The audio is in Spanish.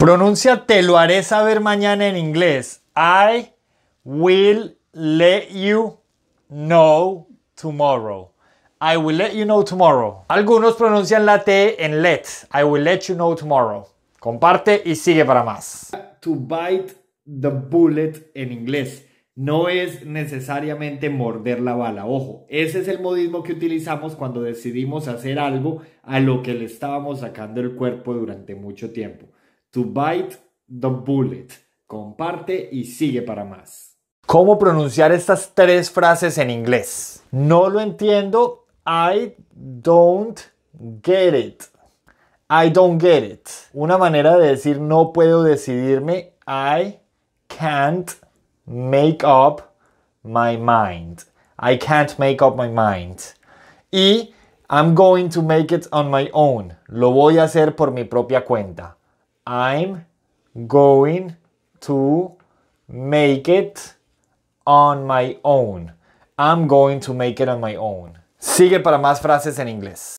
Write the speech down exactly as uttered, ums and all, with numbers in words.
Pronuncia te lo haré saber mañana en inglés. I will let you know tomorrow. I will let you know tomorrow. Algunos pronuncian la T en let. I will let you know tomorrow. Comparte y sigue para más. To bite the bullet en inglés. No es necesariamente morder la bala. Ojo, ese es el modismo que utilizamos cuando decidimos hacer algo a lo que le estábamos sacando el cuerpo durante mucho tiempo. To bite the bullet. Comparte y sigue para más. ¿Cómo pronunciar estas tres frases en inglés? No lo entiendo. I don't get it. I don't get it. Una manera de decir no puedo decidirme. I can't make up my mind. I can't make up my mind. Y I'm going to make it on my own. Lo voy a hacer por mi propia cuenta. I'm going to make it on my own. I'm going to make it on my own. Sigue para más frases en inglés.